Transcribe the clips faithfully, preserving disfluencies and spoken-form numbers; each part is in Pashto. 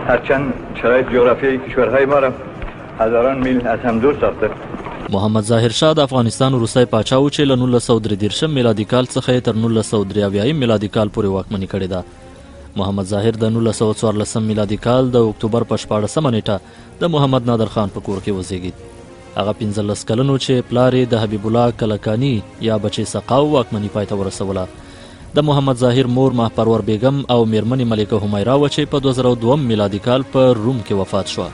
هرچند شرایط جغرافیایی کشورهای ما را هزاران میل از هم دور ساخته. محمد ظاهر شاه د افغانستان وروستی پاچا و چې له نولس سوه درې دېرشم میلادي کال څخه تر نولس سوه درې اویایم میلادي کال پورې واکمني کړې ده. محمد ظاهر د نولس سوه څوارلسم میلادي کال د اکتوبر په شپاړسمه نیټه د محمد نادر خان په کور کې وزیږید. هغه پنځلس کلن و چې پلار یې د حبیب الله کلکاني یا بچې سقاو واکمني پای ته ورسوله. د محمد ظاهر مور مهپرور بیګم او میرمنې ملکه همیرا وه چې په دوه زره دوه میلادي کال په روم کې وفات شوه.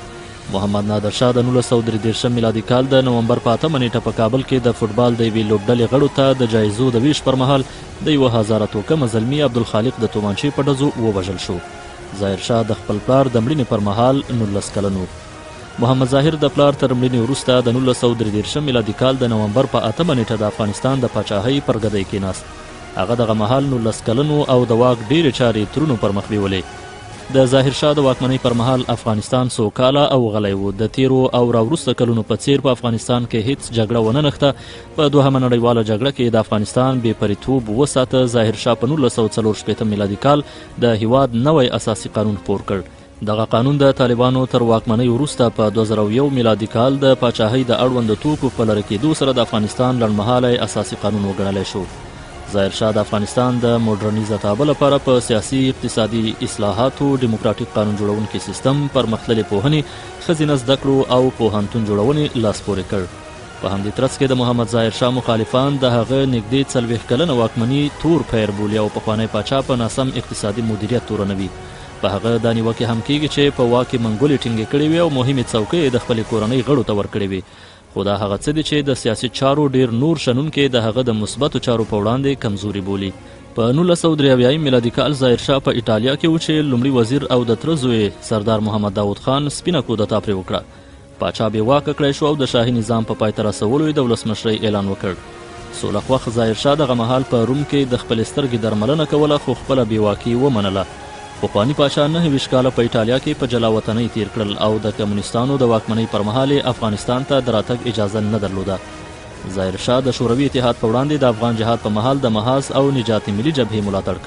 محمد نادر شاه د نولس سوه درې دېرشم میلادي کال د نومبر په اتمه نیټه په کابل کې د فوټبال د یوې لوبډلې غړو ته د جایزو د ویش پر مهال د یوه هزاره توکمه زلمي عبدالخالق د تومانچې په ډزو ووژل شو. ظاهر شاه د خپل پلار د مړینې پر مهال نولس کلن و. محمد ظاهر د پلار تر مړینې وروسته د نولس سوه درې دېرشم میلادي کال د نومبر په اتمه نیټه د افغانستان د پاچاهۍ پر ګدۍ کېناست. هغه دغه مهال نولس کلن و او د واک ډېرې چارې ترونو پر مخ بیولې. د ظاهر شاه د واکمنۍ پر مهال افغانستان سوکاله او غلی و. د تیرو او راوروسته کلونو په څیر په افغانستان کې هیڅ جګړه ونه نښته. په دوهمه نړیواله جګړه کې د افغانستان بې پریتوب وساته. ظاهر شاه په نولس سوه څلور شپېتم میلادي کال د هیواد نوی اساسي قانون خپور کړ. دغه قانون د طالبانو تر واکمنۍ وروسته په دوه زره یو میلادي کال د پاچاهۍ د اړوند توکو په لرې کېدو سره د افغانستان لنډمهالی اساسي قانون وګڼلی شو. ظاهر شاه د افغانستان د موډرنیزه تابه لپاره په سیاسي اقتصادي اصلاحاتو، ډیموکراتیک قانون جوړونکي سیستم، پرمختللې پوهنې، ښځینه زده کړو او پوهنتون جوړونې لاس پورې کړ. په همدې ترڅ کې د محمد ظاهر شاه مخالفان د هغه نږدې څلوېښت کلنه واکمني تور پیر بولي او پخوانی پاچا په ناسم اقتصادي مدیریت تورنوي. په هغه دا نیوکې هم کېږي چې په واک کې منګولې ټینګې کړې وې او مهمې څوکۍ د خپلې کورنۍ غړو ته ورکړې وې. خو دا هغه څه دي چې د سیاسي چارو ډیر نور شنونکي د هغه د مثبتو چارو په وړاندې کمزوري بولي. په نولس سوه درې اویایم میلادي کال ظاهر شاه په ایټالیا کې و چې لومړي وزیر او د تره زوی سردار محمد داود خان سپینه کودتا پرې وکړه. پاچا بې واکه کړی شو او د شاهي نظام په پای ته رسولو یې د ولسمشرۍ اعلان وکړ. سوله خوښ ظاهر شاه دغه مهال په روم کې د خپلې سترګې درملنه کوله خو خپله بېواکي ومنله. پخواني پاچا نهه ویشت کاله په ایټالیا کې په جلا وطنۍ تیر کړل او د کمونیستانو د واکمنۍ پر مهال افغانستان ته د راتګ اجازه نه درلوده. ظاهر شاه د شوروي اتحاد په وړاندې د افغان جهاد په مهال د محاذ او نجات ملي جبهې ملاتړ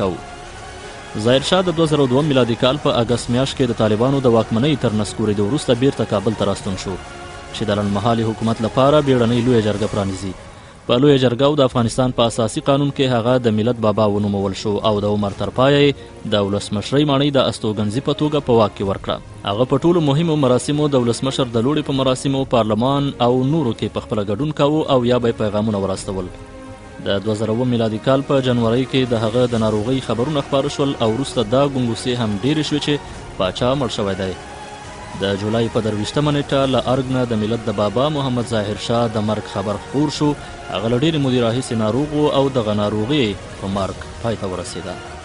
کوو. ظاهر شاه د دوه زره دوه میلادي کال په اګست میاشت کې د طالبانو د واکمنۍ تر نسکورېدو وروسته بیرته کابل ته راستون شو چې د لنډمهالي حکومت لپاره بیړنۍ لویه جرګه پرانیزي. په لویه جرګه او د افغانستان په اساسي قانون کې هغه د ملت بابا ونومول شو او د عمر تر پایه د ولسمشرۍ ماڼۍ د استوګنځي په توګه په واک کې ورکړه. هغه په ټولو مهمو مراسمو د ولسمشر د لوړې په مراسمو، پارلمان او نورو کې په خپله ګډون کاوه او یا به یې پیغامونه ور استول. د دوه زره اووه میلادي کال په جنورۍ کې د هغه د ناروغۍ خبرونه خپاره شول او وروسته دا ګنګوسې هم ډېرې شوې چې پاچا مړ شوی دی. د جولای په درویشتمه نیټه له ارګ نه د ملت د بابا محمد ظاهر شاه د مرګ خبر خپور شو. هغه له ډېرې مودې راهیسې ناروغ و او دغه ناروغي په مرګ پای ته ورسېده.